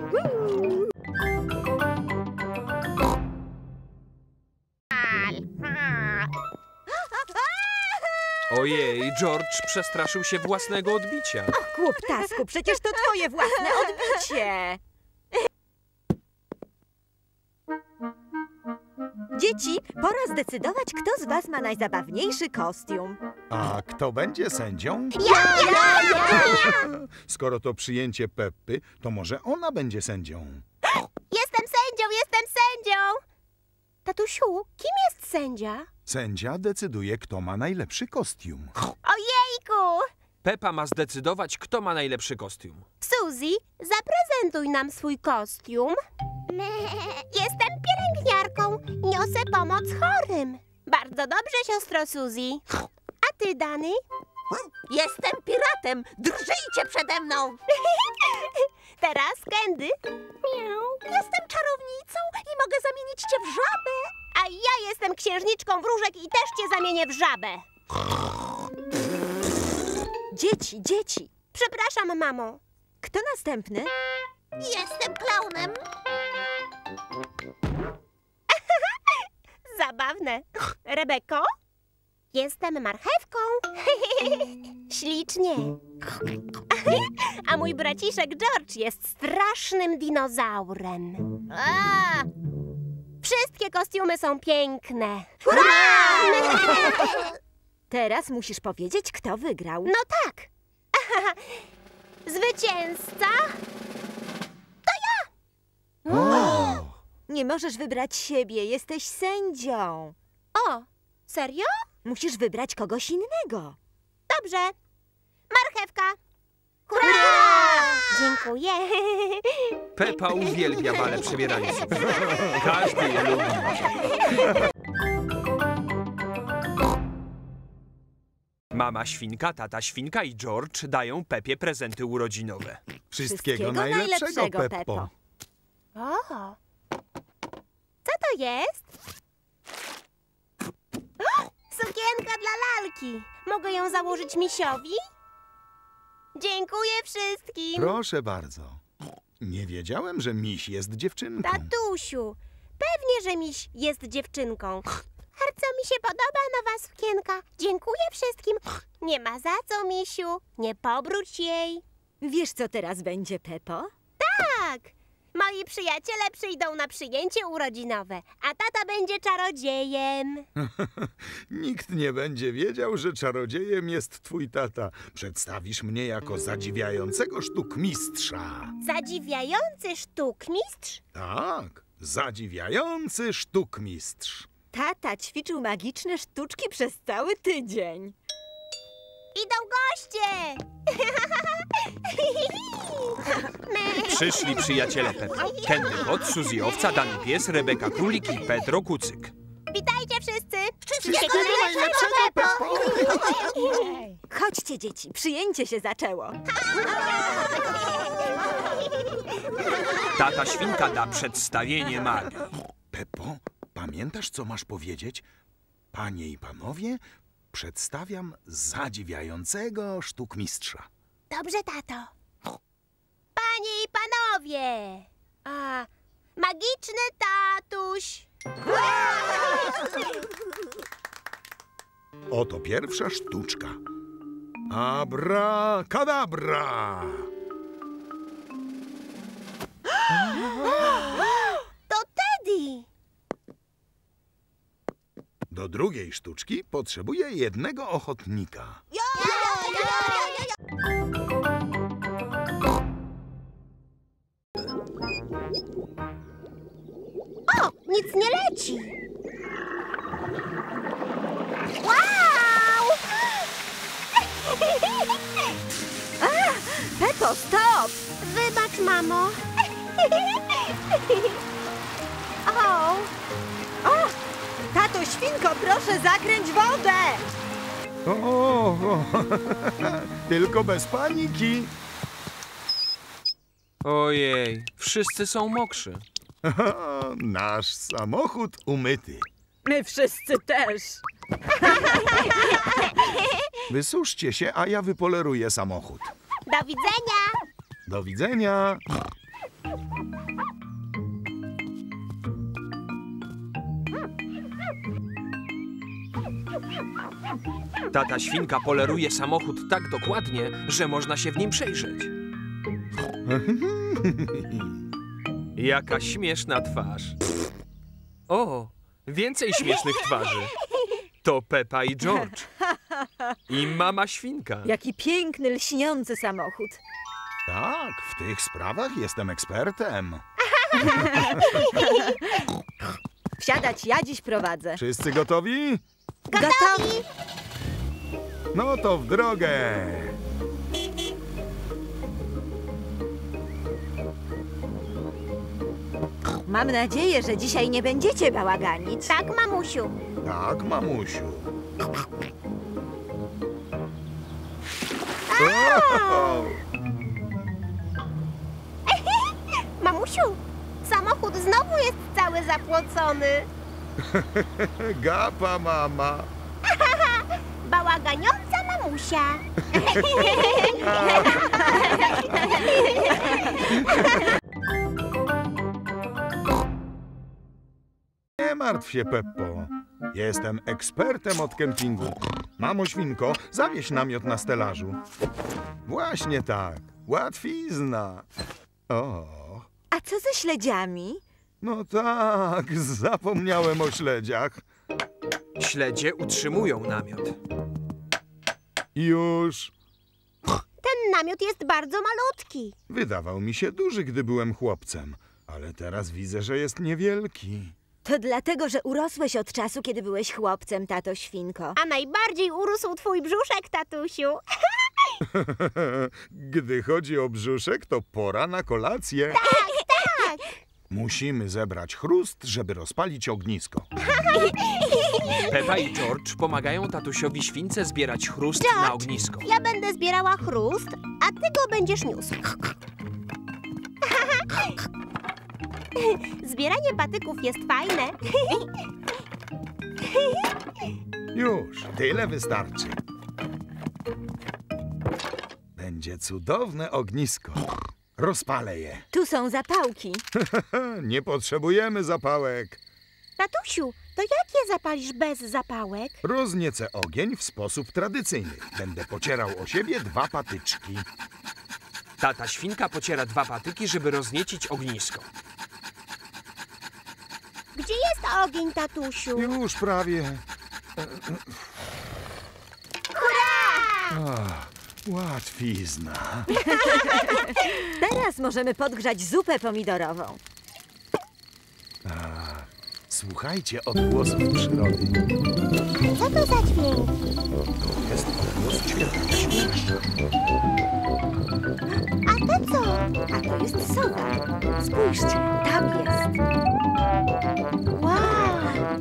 Ojej, George przestraszył się własnego odbicia. Głuptasku, przecież to twoje własne odbicie. Dzieci, pora zdecydować, kto z was ma najzabawniejszy kostium. A kto będzie sędzią? Ja, ja, ja! Skoro to przyjęcie Peppy, to może ona będzie sędzią. Jestem sędzią, jestem sędzią! Tatusiu, kim jest sędzia? Sędzia decyduje, kto ma najlepszy kostium. Ojejku! Peppa ma zdecydować, kto ma najlepszy kostium. Suzy, zaprezentuj nam swój kostium. Jestem pielęgniarką. Niosę pomoc chorym. Bardzo dobrze, siostro Suzy. A ty, Dany? Jestem piratem! Drżyjcie przede mną! Teraz Candy. Jestem czarownicą i mogę zamienić cię w żabę. A ja jestem księżniczką wróżek i też cię zamienię w żabę. Dzieci, dzieci, Przepraszam, mamo. kto następny? Jestem klaunem. Zabawne. Rebeko? Jestem marchewką. Ślicznie. A mój braciszek George jest strasznym dinozaurem. A! Wszystkie kostiumy są piękne. Teraz musisz powiedzieć, kto wygrał. No tak. Zwycięzca? O! Nie możesz wybrać siebie, jesteś sędzią. O, serio? Musisz wybrać kogoś innego. Dobrze. Marchewka. Hurra! Dziękuję. Peppa uwielbia bale przebierańców. Każdy je lubi. Mama świnka, tata świnka i George dają Peppie prezenty urodzinowe. Wszystkiego, Wszystkiego najlepszego, najlepszego, Peppo. Peppo. O, co to jest? O, sukienka dla lalki. Mogę ją założyć misiowi? Dziękuję wszystkim. Proszę bardzo. Nie wiedziałem, że miś jest dziewczynką. Tatusiu, pewnie, że miś jest dziewczynką. Bardzo mi się podoba nowa sukienka. Dziękuję wszystkim. Nie ma za co, misiu. Nie pobruć jej. Wiesz, co teraz będzie, Peppo? Tak. Moi przyjaciele przyjdą na przyjęcie urodzinowe, a tata będzie czarodziejem. Nikt nie będzie wiedział, że czarodziejem jest twój tata. Przedstawisz mnie jako zadziwiającego sztukmistrza. Zadziwiający sztukmistrz? Tak, zadziwiający sztukmistrz. Tata ćwiczył magiczne sztuczki przez cały tydzień. Idą goście! Przyszli przyjaciele Peppy. Candy kot, Suzy owca, Dany pies, Rebeka królik i Pedro kucyk. Witajcie wszyscy! Wszystkiego najlepszego, Peppo. Chodźcie, dzieci, przyjęcie się zaczęło. Tata świnka da przedstawienie magii. Peppo, pamiętasz, co masz powiedzieć? Panie i panowie, przedstawiam zadziwiającego sztukmistrza. Dobrze, tato. Panie i panowie! A, magiczny tatuś! Oto pierwsza sztuczka. Abracadabra! To Teddy! Do drugiej sztuczki potrzebuję jednego ochotnika. O, nic nie leci! Wow! Peppo, stop! Wybacz, mamo. O, O! Tato świnko, proszę zakręć wodę! O, o, tylko bez paniki. Ojej, wszyscy są mokrzy. Nasz samochód umyty. My wszyscy też. Wysuszcie się, a ja wypoleruję samochód. do widzenia! Do widzenia. Tata świnka poleruje samochód tak dokładnie, że można się w nim przejrzeć. Jaka śmieszna twarz. O, Więcej śmiesznych twarzy. To Peppa i George. I mama świnka. Jaki piękny, lśniący samochód. Tak, w tych sprawach jestem ekspertem. Wsiadać, ja dziś prowadzę. Wszyscy gotowi? Gotowi! No to w drogę. Mam nadzieję, że dzisiaj nie będziecie bałaganić. Tak, mamusiu. Tak, mamusiu. Mamusiu, samochód znowu jest cały zapłocony. Gapa, mama. Bałaganiąca mamusia. Nie martw się, Peppo. Jestem ekspertem od kempingu. Mamo świnko, zawieź namiot na stelażu. Właśnie tak. Łatwizna. O, A co ze śledziami? no tak, zapomniałem o śledziach. Śledzie utrzymują namiot. Już. Ten namiot jest bardzo malutki. Wydawał mi się duży, gdy byłem chłopcem, ale teraz widzę, że jest niewielki. To dlatego, że urosłeś od czasu, kiedy byłeś chłopcem, tato świnko. A najbardziej urósł twój brzuszek, tatusiu. Gdy chodzi o brzuszek, to pora na kolację. Tak, tak. Musimy zebrać chrust, żeby rozpalić ognisko. Peppa i George pomagają tatusiowi śwince zbierać chrust George, na ognisko. Ja będę zbierała chrust, a ty go będziesz niósł. Zbieranie patyków jest fajne. Już, tyle wystarczy. Będzie cudowne ognisko. Rozpalę je. Tu są zapałki. Nie potrzebujemy zapałek. Tatusiu, to jak je zapalisz bez zapałek? Rozniecę ogień w sposób tradycyjny. Będę pocierał o siebie dwa patyczki. Tata świnka pociera dwa patyki, żeby rozniecić ognisko. Gdzie jest ogień, tatusiu? Już prawie. Hurra! Ach, łatwizna. Teraz możemy podgrzać zupę pomidorową. Ach, słuchajcie odgłosów przyrody. Co to za dźwięk? To jest odgłos ćwierkania deszczu. A to co? A to jest sowa. Spójrzcie, tam jest. Wow!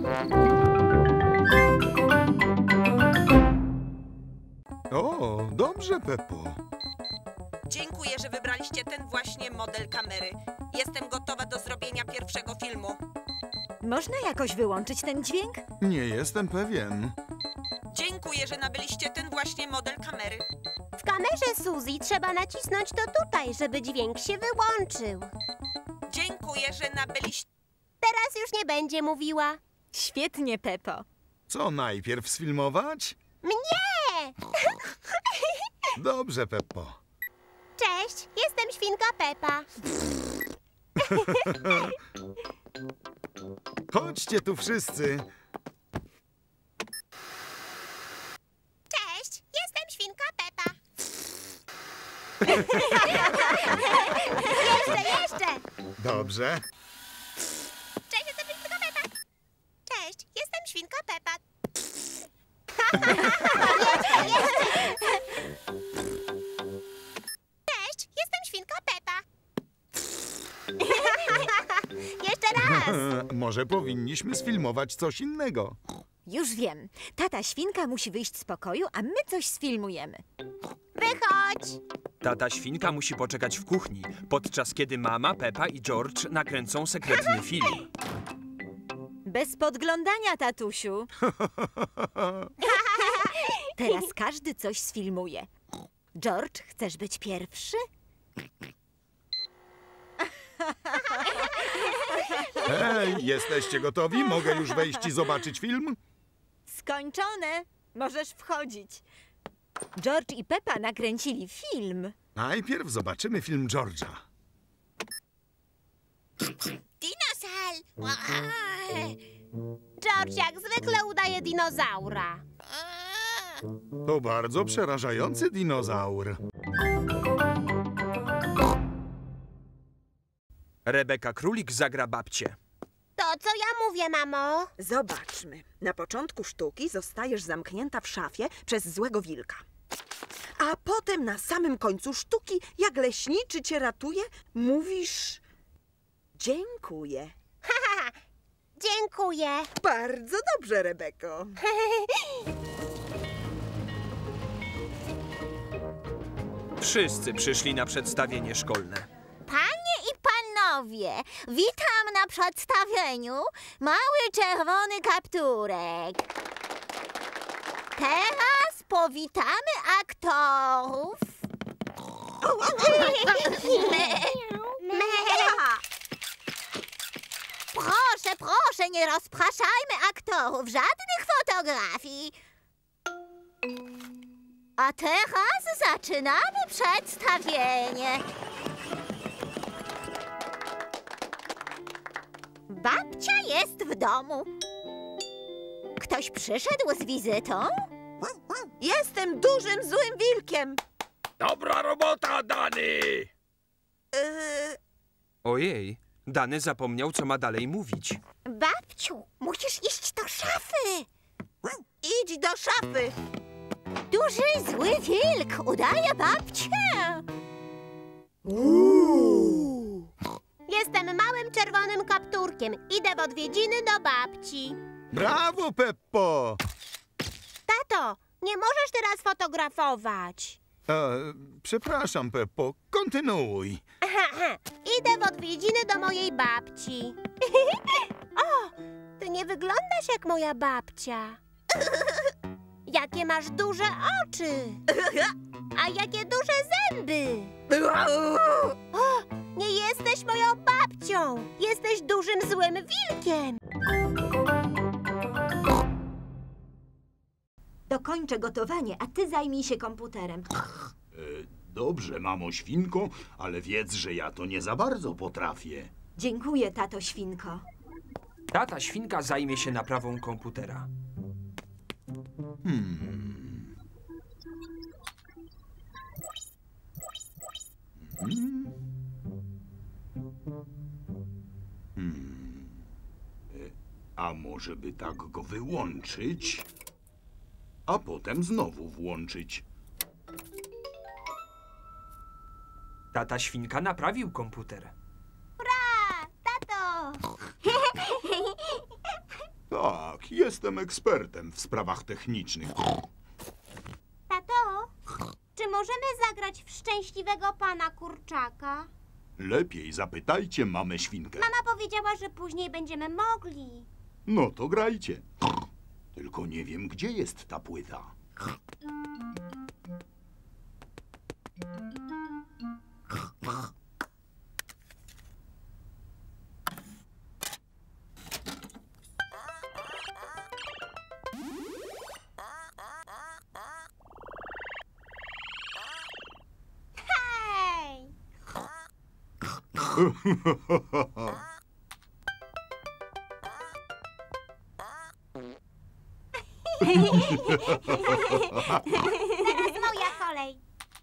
O, dobrze, Peppo. Dziękuję, że wybraliście ten właśnie model kamery. Jestem gotowa do zrobienia pierwszego filmu. Można jakoś wyłączyć ten dźwięk? Nie jestem pewien. Dziękuję, że nabyliście ten właśnie model kamery. W kamerze Suzy trzeba nacisnąć to tutaj, żeby dźwięk się wyłączył. Dziękuję, że nabyliście... Teraz już nie będzie mówiła. Świetnie, Peppo. Co najpierw sfilmować? Mnie! Dobrze, Peppo. Cześć, jestem świnka Peppa. Chodźcie tu wszyscy. Cześć, jestem świnka Peppa. Jeszcze, jeszcze. Dobrze. Cześć, jestem świnka Peppa. Cześć, jestem świnka Peppa. Cześć, jestem świnka Peppa. Jeszcze raz. Może powinniśmy sfilmować coś innego. Już wiem. Tata świnka musi wyjść z pokoju, a my coś sfilmujemy. Wychodź. Tata świnka musi poczekać w kuchni, podczas kiedy mama, Peppa i George nakręcą sekretny film. Bez podglądania, tatusiu. Teraz każdy coś sfilmuje. George, chcesz być pierwszy? Hej, jesteście gotowi? Mogę już wejść i zobaczyć film? Skończone. Możesz wchodzić. George i Peppa nakręcili film. Najpierw zobaczymy film George'a. Dinosaur! George jak zwykle udaje dinozaura. To bardzo przerażający dinozaur. Rebeka Królik zagra babcię. To co ja mówię, mamo? Zobaczmy. Na początku sztuki zostajesz zamknięta w szafie przez złego wilka. A potem na samym końcu sztuki, jak leśniczy cię ratuje, mówisz... Dziękuję. Haha, dziękuję. Bardzo dobrze, Rebeko. Wszyscy przyszli na przedstawienie szkolne. Panie i panowie, witam na przedstawieniu Mały Czerwony Kapturek. Teraz powitamy aktorów. Proszę, proszę, nie rozpraszajmy aktorów, żadnych fotografii. A teraz zaczynamy przedstawienie. Babcia jest w domu. Ktoś przyszedł z wizytą? Jestem dużym, złym wilkiem. Dobra robota, Dany! Yy, Ojej, Dany zapomniał, co ma dalej mówić. Babciu, musisz iść do szafy. idź do szafy. Duży, zły wilk udaje babcię. Jestem małym czerwonym kapturkiem. Idę w odwiedziny do babci. Brawo, Peppo! Tato, nie możesz teraz fotografować. E, przepraszam, Peppo, kontynuuj. Aha, aha. Idę w odwiedziny do mojej babci. O, ty nie wyglądasz jak moja babcia. Jakie masz duże oczy. A jakie duże zęby. O, nie jesteś moją babcią. Jesteś dużym, złym wilkiem. Dokończę gotowanie, a ty zajmij się komputerem. Dobrze, mamo świnko, ale wiedz, że ja to nie za bardzo potrafię. Dziękuję, tato świnko. Tata świnka zajmie się naprawą komputera. Hmm. Hmm. Hmm. E, A może by tak go wyłączyć, a potem znowu włączyć? Tata świnka naprawił komputer. Ura, tato. Tak, jestem ekspertem w sprawach technicznych. Tato, czy możemy zagrać w szczęśliwego pana kurczaka? Lepiej zapytajcie mamę świnkę. Mama powiedziała, że później będziemy mogli. No to grajcie. Tylko nie wiem, gdzie jest ta płyta. Hej! Teraz moja kolej.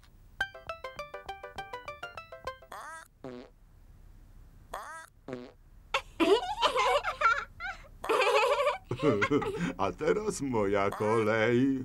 A teraz moja kolej.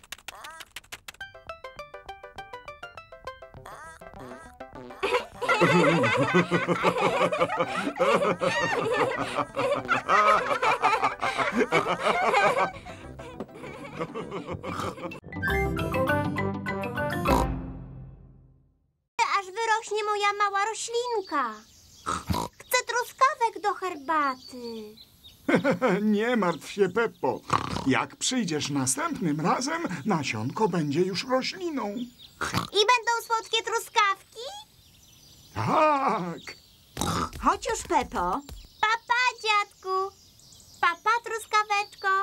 Aż wyrośnie moja mała roślinka. Chcę truskawek do herbaty. Nie martw się, Peppo. Jak przyjdziesz następnym razem, nasionko będzie już rośliną. I będą słodkie truskawki? Tak. Chodź już, Pepo. Papa, dziadku. Papa, truskaweczko.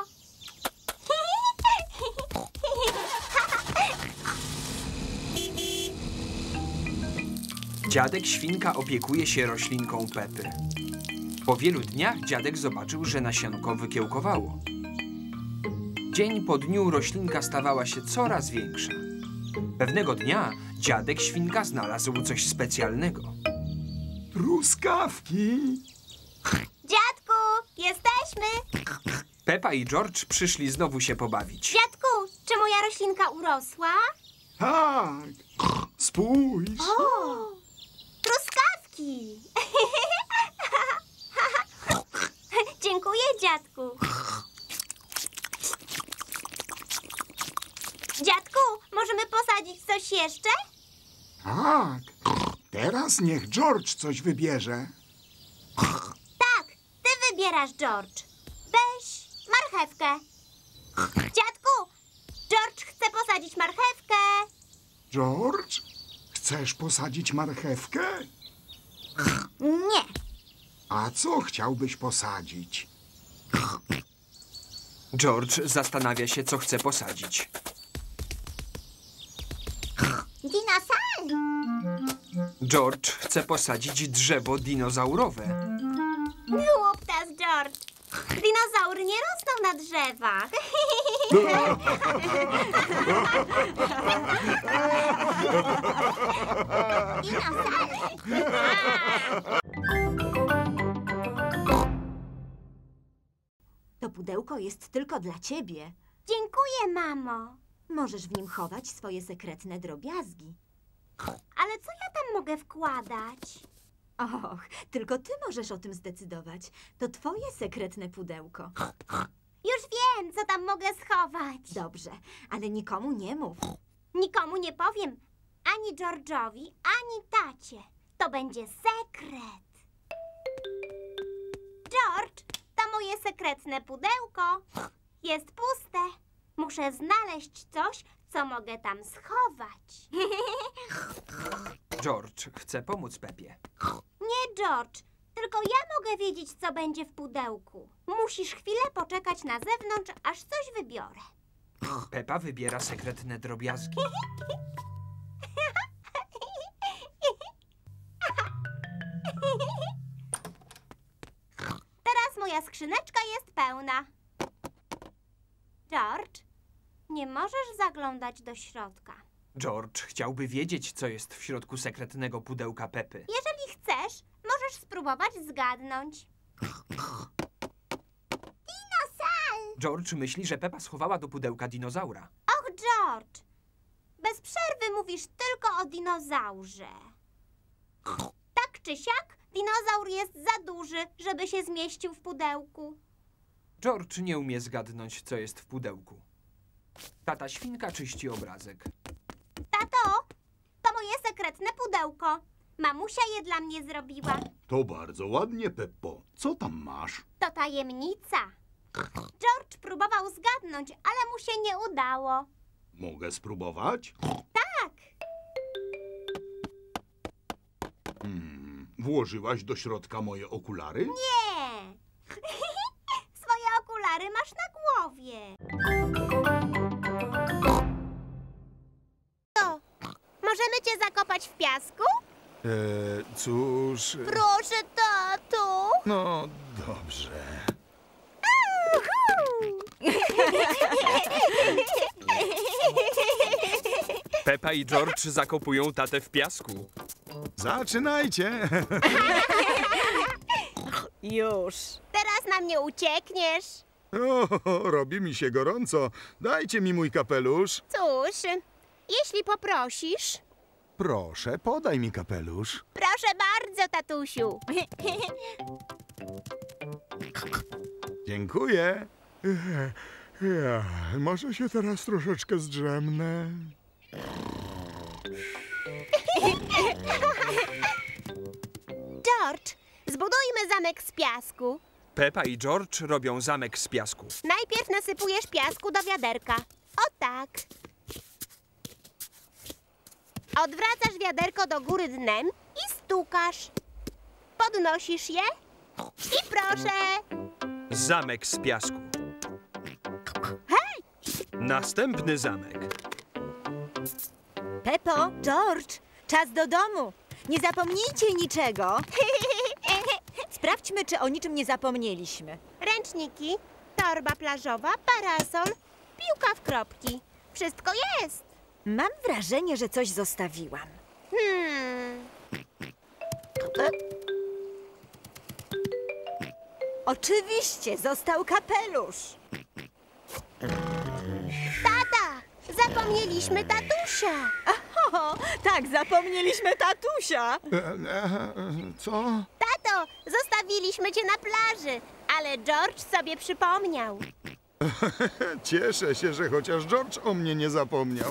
Dziadek świnka opiekuje się roślinką Pepy. Po wielu dniach dziadek zobaczył, że nasionko wykiełkowało. Dzień po dniu roślinka stawała się coraz większa. Pewnego dnia dziadek świnka znalazł coś specjalnego. Truskawki. Dziadku, jesteśmy! Pepa i George przyszli znowu się pobawić. Dziadku, czy moja roślinka urosła? Tak. Spójrz. O, truskawki! Dziękuję, dziadku. Dziadku, możemy posadzić coś jeszcze? Tak. Teraz niech George coś wybierze. Tak, ty wybierasz, George. Weź marchewkę. Dziadku, George chce posadzić marchewkę. George, chcesz posadzić marchewkę? Nie. A co chciałbyś posadzić? George zastanawia się, co chce posadzić. Dinosaur. George chce posadzić drzewo dinozaurowe. Głuptas, George. Dinozaury nie rosną na drzewach. To pudełko jest tylko dla ciebie. Dziękuję, mamo. Możesz w nim chować swoje sekretne drobiazgi. Ale co ja tam mogę wkładać? Och, tylko ty możesz o tym zdecydować. To twoje sekretne pudełko. Już wiem, co tam mogę schować. Dobrze, ale nikomu nie mów. Nikomu nie powiem. Ani George'owi, ani tacie. To będzie sekret. George, to moje sekretne pudełko. Jest puste. Muszę znaleźć coś, co mogę tam schować. George chce pomóc Pepie. Nie, George. Tylko ja mogę wiedzieć, co będzie w pudełku. Musisz chwilę poczekać na zewnątrz, aż coś wybiorę. Pepa wybiera sekretne drobiazgi. Teraz moja skrzyneczka jest pełna. George, nie możesz zaglądać do środka. George chciałby wiedzieć, co jest w środku sekretnego pudełka Pepy. Jeżeli chcesz, możesz spróbować zgadnąć. Dinosaur! George myśli, że Pepa schowała do pudełka dinozaura. Och, George! Bez przerwy mówisz tylko o dinozaurze. Tak czy siak, dinozaur jest za duży, żeby się zmieścił w pudełku. George nie umie zgadnąć, co jest w pudełku. Tata świnka czyści obrazek. Tato, to moje sekretne pudełko. Mamusia je dla mnie zrobiła. To bardzo ładnie, Peppo. Co tam masz? To tajemnica. George próbował zgadnąć, ale mu się nie udało. Mogę spróbować? Tak. Hmm, włożyłaś do środka moje okulary? Nie. Swoje okulary masz na głowie. Co? Możemy cię zakopać w piasku? Eee, cóż... Proszę, tato. No, dobrze. Pepa i George zakopują tatę w piasku. Zaczynajcie. Już. Teraz na mnie uciekniesz. O, robi mi się gorąco. Dajcie mi mój kapelusz. Cóż, jeśli poprosisz. Proszę, podaj mi kapelusz. Proszę bardzo, tatusiu. Dziękuję. Ja, może się teraz troszeczkę zdrzemnę. George, zbudujmy zamek z piasku. Pepa i George robią zamek z piasku. Najpierw nasypujesz piasku do wiaderka. O tak. Odwracasz wiaderko do góry dnem i stukasz. Podnosisz je i proszę. Zamek z piasku. Hej! Następny zamek. Peppo, George, czas do domu. Nie zapomnijcie niczego. Sprawdźmy, czy o niczym nie zapomnieliśmy. Ręczniki, torba plażowa, parasol, piłka w kropki. Wszystko jest. Mam wrażenie, że coś zostawiłam. Hmm. Oczywiście, został kapelusz. Tata, zapomnieliśmy tatusia. O, tak, zapomnieliśmy tatusia. E, e, e, co? Tato, zostawiliśmy cię na plaży, ale George sobie przypomniał. Cieszę się, że chociaż George o mnie nie zapomniał.